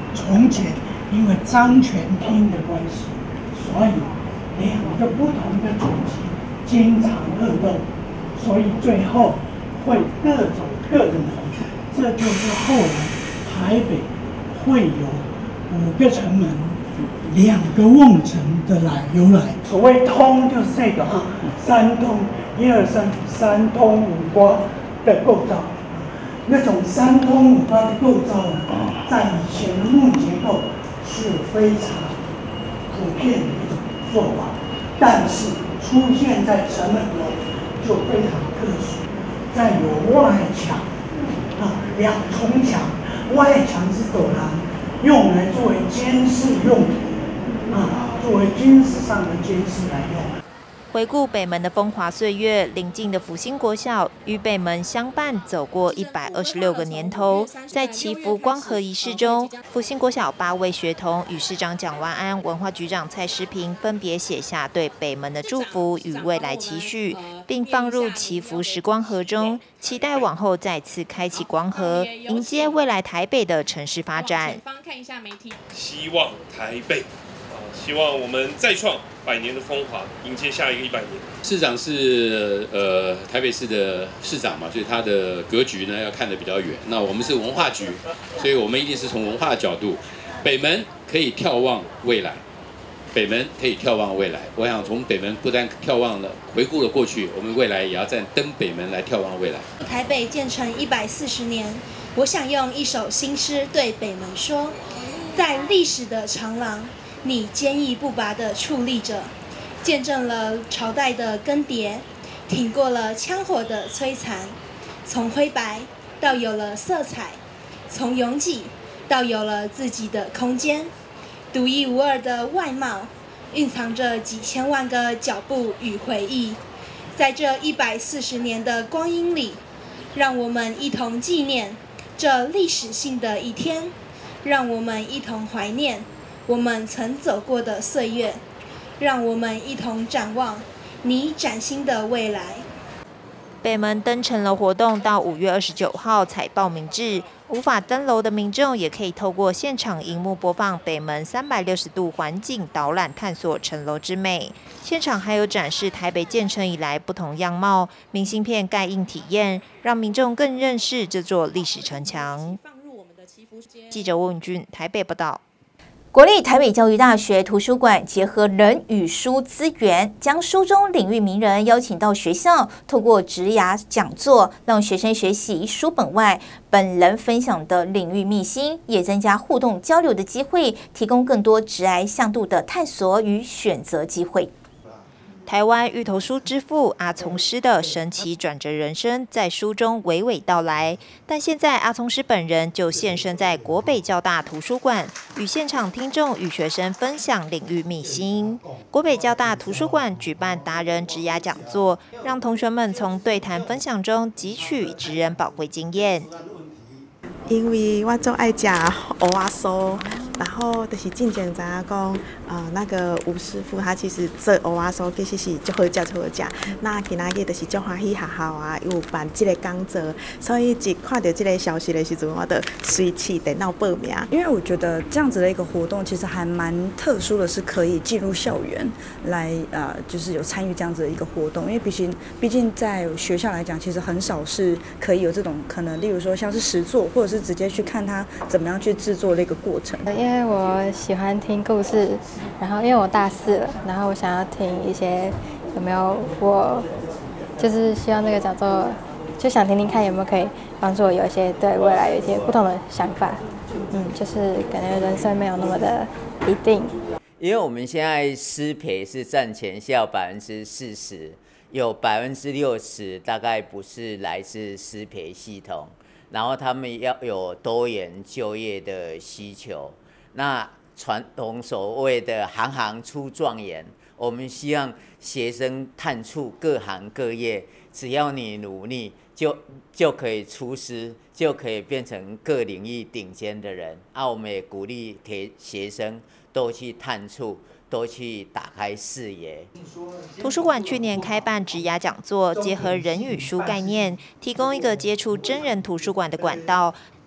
从前因为张全厅的关系，所以两个不同的主题经常恶斗，所以最后会各走各的门。这就是后来台北会有五个城门、两个瓮城的来由来。所谓通就是这个啊，三通，一二三，三通五瓜的构造。那种三通五瓜的构造呢，在以前的木结构是非常普遍的一种做法，但是出现在城门楼就非常特殊。再有外墙啊，两重墙，外墙是走廊，用来作为监视用途啊，作为军事上的监视来用。 回顾北门的风华岁月，邻近的福兴国小与北门相伴走过一百二十六个年头。在祈福光和仪式中，福兴国小八位学童与市长蒋万安、文化局长蔡诗平分别写下对北门的祝福与未来期许，并放入祈福时光盒中，期待往后再次开启光盒，迎接未来台北的城市发展。 希望台北。希望我们再创百年的风华，迎接下一个一百年。 市长是呃台北市的市长嘛，所以他的格局呢要看得比较远。那我们是文化局，所以我们一定是从文化的角度，北门可以眺望未来，北门可以眺望未来。我想从北门不但眺望了，回顾了过去，我们未来也要再登北门来眺望未来。 台北建成一百四十年，我想用一首新诗对北门说，在历史的长廊。你坚毅不拔地矗立着，见证了朝代的更迭，挺过了枪火的摧残，从灰白到有了色彩，从拥挤到有了自己的空间，独一无二的外貌，蕴藏着几千万个脚步与回忆。在这一百四十年的光阴里，让我们一同纪念这历史性的一天，让我们一同怀念我们曾走过的岁月，让我们一同展望你崭新的未来。 北门登城楼活动到五月二十九号采报名制，无法登楼的民众也可以透过现场荧幕播放北门三百六十度环境导览，探索城楼之美。现场还有展示台北建成以来不同样貌明信片盖印体验，让民众更认识这座历史城墙。记者温俊台北报道。 国立台北教育大学图书馆结合人与书资源，将书中领域名人邀请到学校，透过职涯讲座，让学生学习书本外本人分享的领域秘辛，也增加互动交流的机会，提供更多职涯向度的探索与选择机会。 台湾芋头书之父阿聪师的神奇转折人生在书中娓娓道来，但现在阿聪师本人就现身在国北教大图书馆，与现场听众与学生分享领域秘辛。国北教大图书馆举办达人职涯讲座，让同学们从对谈分享中汲取职人宝贵经验。 因为我总爱吃蚵仔酥，然后就是进前知影讲，呃，那个吴师傅他其实做蚵仔酥其实是足好食，足好食。那今仔日就是足欢喜学校啊，有办这个讲座，所以一看到这个消息的时阵，我就随去电脑报名。 因为我觉得这样子的一个活动其实还蛮特殊的，是可以进入校园来呃，就是有参与这样子的一个活动。因为毕竟毕竟在学校来讲，其实很少是可以有这种可能，例如说像是实作，或者是直接去看他怎么样去制作的一个过程。 因为我喜欢听故事，然后因为我大四了，然后我想要听一些有没有我就是希望这个讲座，就想听听看有没有可以帮助我有一些对未来有一些不同的想法。嗯，就是感觉人生没有那么的一定。 因为我们现在师培是占全校百分之四十，有百分之六十大概不是来自师培系统。然后他们要有多元就业的需求，那传统所谓的行行出状元，我们希望学生探触各行各业，只要你努力，就就可以出师，就可以变成各领域顶尖的人。啊，我们也鼓励学生都去探触。都去打开视野。 图书馆去年开办职涯讲座，结合人与书概念，提供一个接触真人图书馆的管道。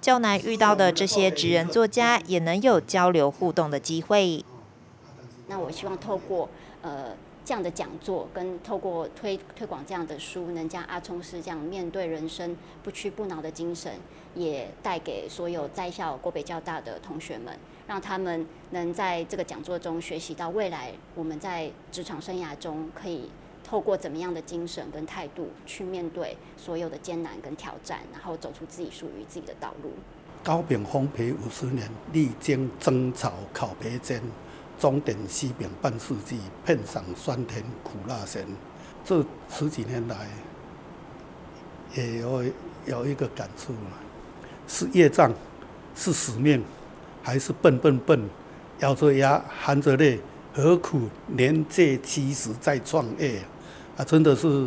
较难遇到的这些职人作家，也能有交流互动的机会。 那我希望透过呃这样的讲座，跟透过推推广这样的书，能将阿聪师这样面对人生不屈不挠的精神，也带给所有在校国北教大的同学们，让他们能在这个讲座中学习到未来我们在职场生涯中可以透过怎么样的精神跟态度去面对所有的艰难跟挑战，然后走出自己属于自己的道路。 高平烘焙五十年，历经蒸炒烤焙煎，中点西饼半世纪，片上酸甜苦辣咸。这十几年来，也有有一个感触了：是业障，是使命，还是笨笨笨，咬着牙含着泪，何苦年届七十再创业？啊，真的是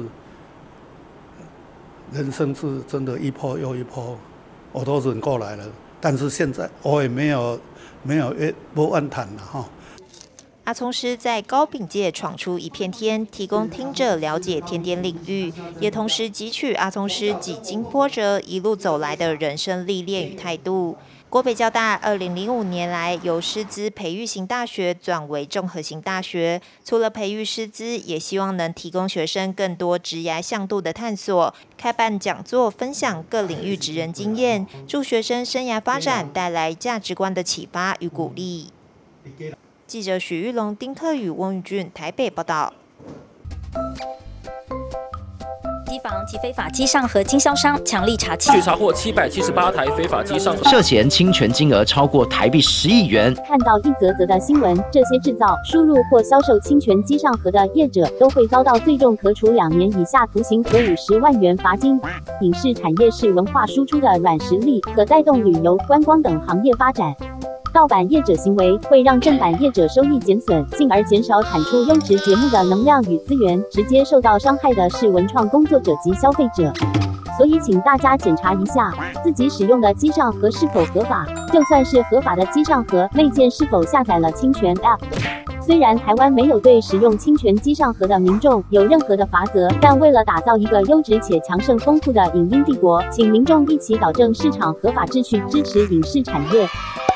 人生是真的，一波又一波，我都忍过来了。但是现在我也没有没有不安谈了哈。 阿聪师在糕饼界闯出一片天，提供听者了解甜点领域，也同时汲取阿聪师几经波折一路走来的人生历练与态度。国北教大二零零五年来由师资培育型大学转为综合型大学，除了培育师资，也希望能提供学生更多职涯向度的探索，开办讲座分享各领域职人经验，助学生生涯发展带来价值观的启发与鼓励。记者许玉龙、丁克宇、翁宇俊台北报道。 机房及非法机上盒经销商强力查缉， 据查获七百七十八台非法机上盒， 涉嫌侵权金额超过台币十亿元。 看到一则则的新闻，这些制造、输入或销售侵权机上盒的业者都会遭到最重可处两年以下徒刑和五十万元罚金。影视产业是文化输出的软实力，可带动旅游、观光等行业发展。盗版业者行为会让正版业者收益减损，进而减少产出优质节目的能量与资源，直接受到伤害的是文创工作者及消费者。所以请大家检查一下自己使用的机上盒是否合法，就算是合法的机上盒，内建是否下载了侵权 App。虽然台湾没有对使用侵权机上盒的民众有任何的罚则，但为了打造一个优质且强盛丰富的影音帝国，请民众一起导正市场合法秩序，支持影视产业。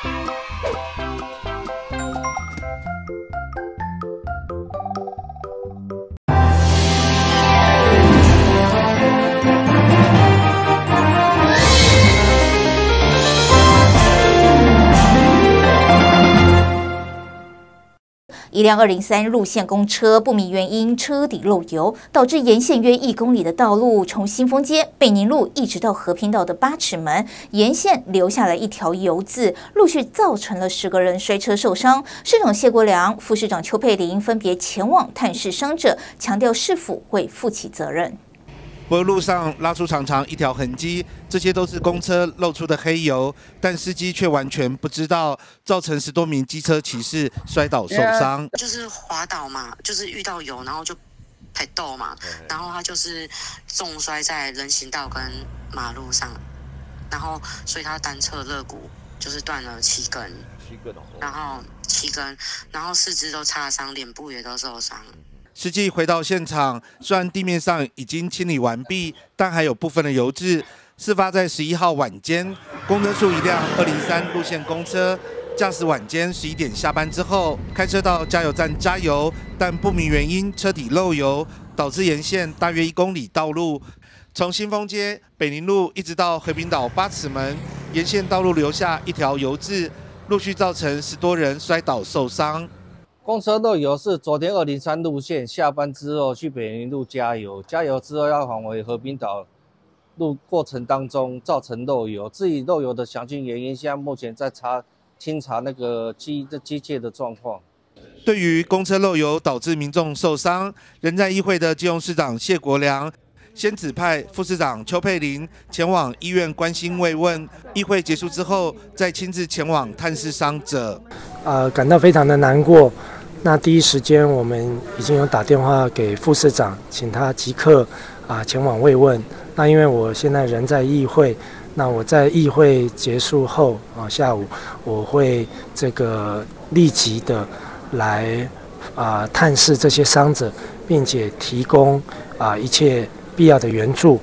一辆二零三路线公车不明原因车底漏油，导致沿线约一公里的道路，从新丰街、北宁路一直到和平道的八尺门，沿线留下了一条油渍，陆续造成了十个人摔车受伤。市长谢国良、副市长邱佩玲分别前往探视伤者，强调市府会负起责任。 不过路上拉出长长一条痕迹，这些都是公车漏出的黑油，但司机却完全不知道，造成十多名机车骑士摔倒受伤。 就是滑倒嘛，就是遇到油，然后就拍斗嘛，然后他就是重摔在人行道跟马路上，然后所以他单侧肋骨就是断了七根，七根哦，然后七根，然后四肢都擦伤，脸部也都受伤。 司机回到现场，虽然地面上已经清理完毕，但还有部分的油渍。事发在十一号晚间，公车处一辆二零三路线公车，驾驶晚间十一点下班之后，开车到加油站加油，但不明原因车底漏油，导致沿线大约一公里道路，从新丰街、北宁路一直到和平岛八尺门，沿线道路留下一条油渍，陆续造成十多人摔倒受伤。 公车漏油是昨天二零三路线下班之后去北宁路加油，加油之后要返回和平岛路过程当中造成漏油。至于漏油的详细原因，现在目前在查清查那个机的机械的状况。 对于公车漏油导致民众受伤，仍在议会的基隆市长谢国良先指派副市长邱佩玲前往医院关心慰问，议会结束之后再亲自前往探视伤者。 呃，感到非常的难过。那第一时间，我们已经有打电话给副市长，请他即刻啊前往慰问。那因为我现在人在议会，那我在议会结束后啊下午，我会这个立即的来啊探视这些伤者，并且提供啊一切必要的援助。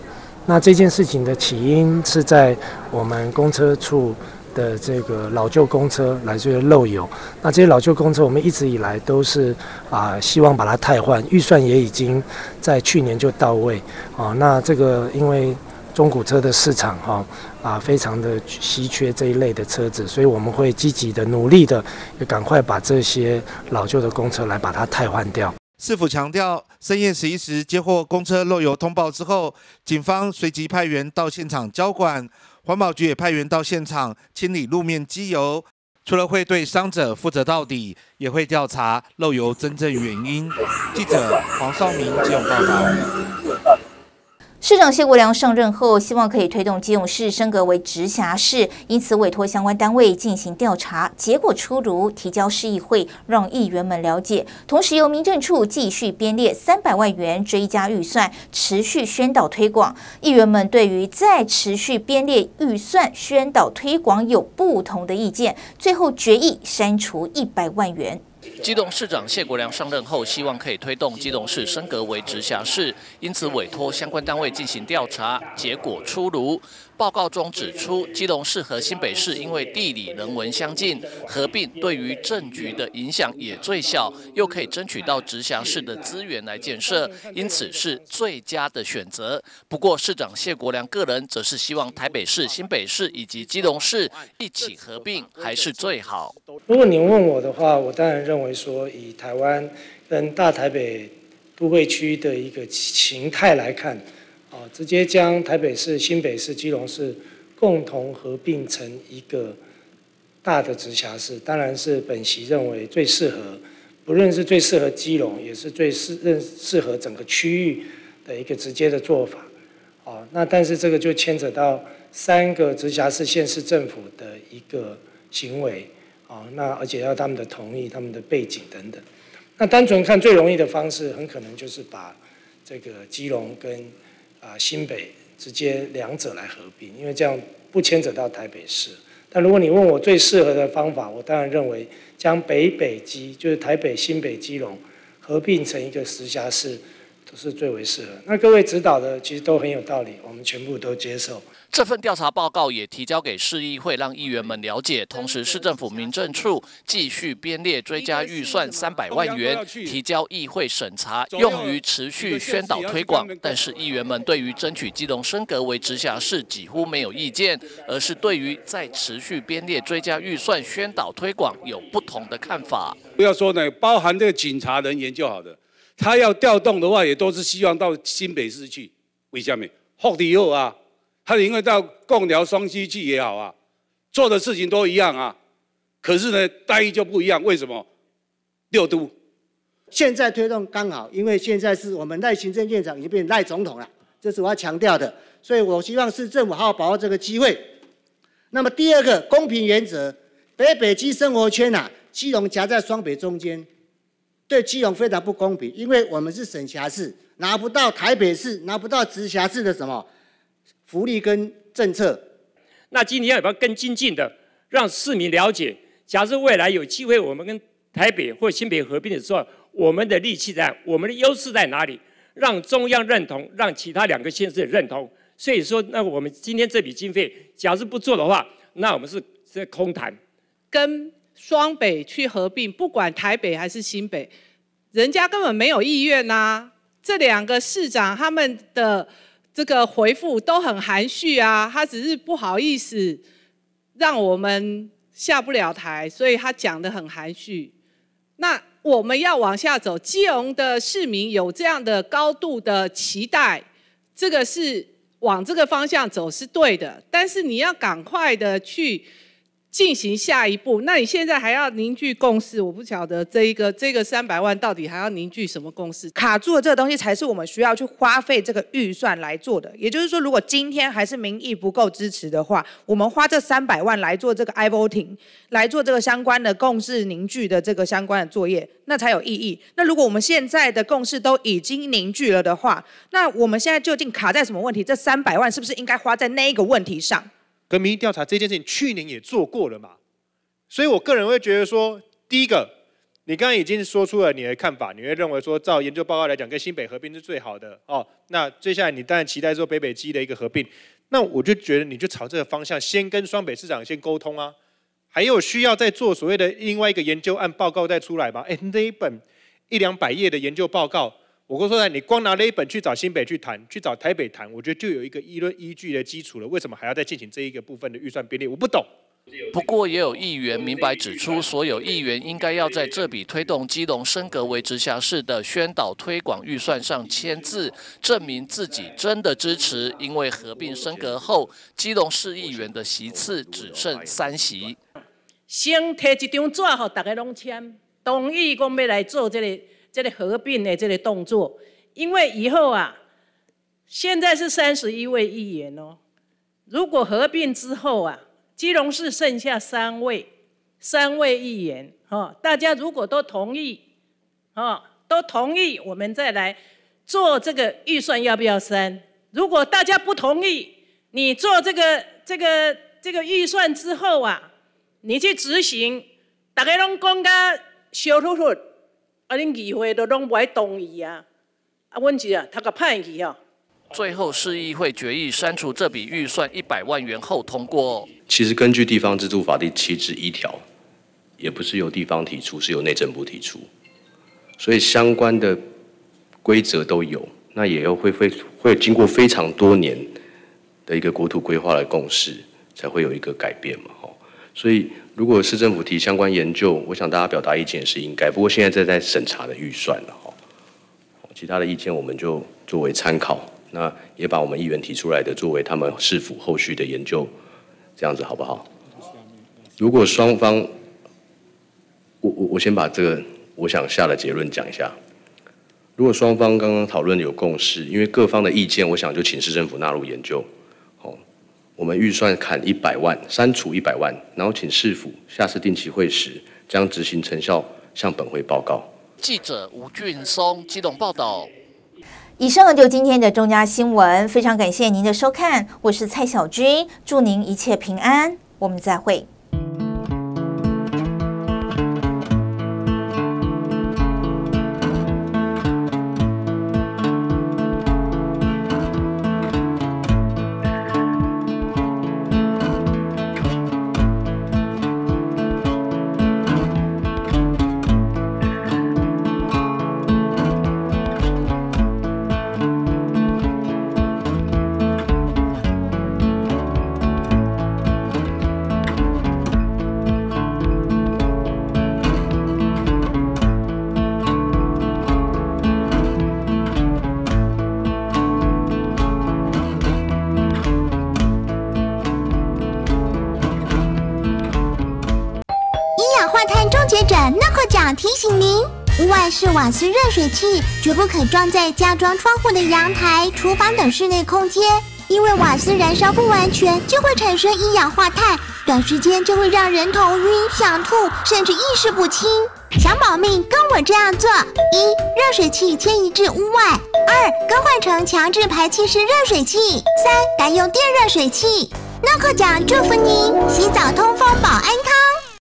那这件事情的起因是在我们公车处的这个老旧公车来自于漏油，那这些老旧公车我们一直以来都是啊、呃、希望把它汰换，预算也已经在去年就到位啊、哦。那这个因为中古车的市场哈啊非常的稀缺这一类的车子，所以我们会积极的努力的，赶快把这些老旧的公车来把它汰换掉。 市府强调，深夜十一时接获公车漏油通报之后，警方随即派员到现场交管，环保局也派员到现场清理路面积油。除了会对伤者负责到底，也会调查漏油真正原因。记者黄少明基隆报道。 市长谢国良上任后，希望可以推动基隆市升格为直辖市，因此委托相关单位进行调查。结果出炉，提交市议会，让议员们了解。同时，由民政处继续编列三百万元追加预算，持续宣导推广。议员们对于再持续编列预算宣导推广有不同的意见，最后决议删除一百万元。 基隆市长谢国良上任后，希望可以推动基隆市升格为直辖市，因此委托相关单位进行调查，结果出炉。报告中指出，基隆市和新北市因为地理人文相近，合并对于政局的影响也最小，又可以争取到直辖市的资源来建设，因此是最佳的选择。不过，市长谢国良个人则是希望台北市、新北市以及基隆市一起合并还是最好。 如果您问我的话，我当然认为说，以台湾跟大台北都会区的一个形态来看。啊，直接将台北市、新北市、基隆市共同合并成一个大的直辖市，当然是本席认为最适合，不论是最适合基隆，也是最适认适合整个区域的一个直接的做法。啊，那但是这个就牵扯到三个直辖市县市政府的一个行为，啊，那而且要他们的同意、他们的背景等等。那单纯看最容易的方式，很可能就是把这个基隆跟啊，新北直接两者来合并，因为这样不牵扯到台北市。但如果你问我最适合的方法，我当然认为将北北基，就是台北、新北、基隆合并成一个直辖市，都是最为适合。那各位指导的其实都很有道理，我们全部都接受。 这份调查报告也提交给市议会，让议员们了解。同时，市政府民政处继续编列追加预算三百万元，提交议会审查，用于持续宣导推广。但是，议员们对于争取基隆升格为直辖市几乎没有意见，而是对于再持续编列追加预算宣导推广有不同的看法。 不要说呢，包含这个警察人员就好了，他要调动的话，也都是希望到新北市去。为什么？福利好啊。他因为到贡寮双溪去也好啊，做的事情都一样啊，可是呢待遇就不一样，为什么？六都现在推动刚好，因为现在是我们赖行政院长已经变赖总统了，这是我要强调的，所以我希望市政府好好把握这个机会。那么第二个公平原则，北北基生活圈啊，基隆夹在双北中间，对基隆非常不公平，因为我们是省辖市，拿不到台北市，拿不到直辖市的什么福利跟政策。 那今天要不要更精进的，让市民了解，假设未来有机会我们跟台北或新北合并的时候，我们的力气在，我们的优势在哪里？让中央认同，让其他两个县市认同。所以说，那我们今天这笔经费，假设不做的话，那我们是是空谈。 跟双北去合并，不管台北还是新北，人家根本没有意愿呐、啊。这两个市长他们的这个回复都很含蓄啊，他只是不好意思让我们下不了台，所以他讲得很含蓄。那我们要往下走，基隆的市民有这样的高度的期待，这个是往这个方向走是对的，但是你要赶快的去进行下一步。那你现在还要凝聚共识，我不晓得这一个这个三百万到底还要凝聚什么共识？ 卡住的这个东西才是我们需要去花费这个预算来做的。也就是说，如果今天还是民意不够支持的话，我们花这三百万来做这个 iVoting， 来做这个相关的共识凝聚的这个相关的作业，那才有意义。那如果我们现在的共识都已经凝聚了的话，那我们现在究竟卡在什么问题？这三百万是不是应该花在那一个问题上？ 跟民意调查这件事情，去年也做过了嘛，所以我个人会觉得说，第一个， 你刚刚已经说出了你的看法，你会认为说，照研究报告来讲，跟新北合并是最好的哦。那接下来你当然期待说北北基的一个合并，那我就觉得你就朝这个方向，先跟双北市长先沟通啊。还有需要再做所谓的另外一个研究案报告再出来吗？哎，那一本一两百页的研究报告，我跟你说，你光拿那一本去找新北去谈，去找台北谈，我觉得就有一个议论依据的基础了。为什么还要再进行这一个部分的预算编列？我不懂。 不过也有议员明白指出，所有议员应该要在这笔推动基隆升格为直辖市的宣导推广预算上签字，证明自己真的支持。因为合并升格后，基隆市议员的席次只剩三席。 先提一张纸，互大家拢签，同意讲要来做这个这个合并的这个动作。因为以后啊，现在是三十一位议员哦，如果合并之后啊。基隆市剩下三位，三位议员，哈，大家如果都同意，哈，都同意，我们再来做这个预算要不要删？如果大家不同意，你做这个这个这个预算之后啊，你去执行，大家拢讲甲小突突，啊，恁议会都拢不爱同意啊，啊，阮是啊，读个歹去哦。 最后，市议会决议删除这笔预算一百万元后通过。 其实根据地方自治法第七之一条，也不是由地方提出，是由内政部提出，所以相关的规则都有，那也要会会会经过非常多年的一个国土规划的共识，才会有一个改变嘛。所以如果市政府提相关研究，我想大家表达意见也是应该。不过现在正在审查的预算了哈，其他的意见我们就作为参考。那也把我们议员提出来的作为他们市府后续的研究，这样子好不好？如果双方，我我我先把这个我想下的结论讲一下。如果双方刚刚讨论有共识，因为各方的意见，我想就请市政府纳入研究。好，我们预算砍一百万，删除一百万，然后请市府下次定期会时将执行成效向本会报告。 记者吴俊松基隆报道。 以上就今天的中嘉新闻，非常感谢您的收看，我是蔡小军，祝您一切平安，我们再会。 接着 N O C O 奖提醒您，屋外式瓦斯热水器绝不可装在加装窗户的阳台、厨房等室内空间，因为瓦斯燃烧不完全就会产生一氧化碳，短时间就会让人头晕、想吐，甚至意识不清。想保命，跟我这样做：一、热水器迁移至屋外；二、更换成强制排气式热水器；三、改用电热水器。N O C O 奖祝福您洗澡通风保安康。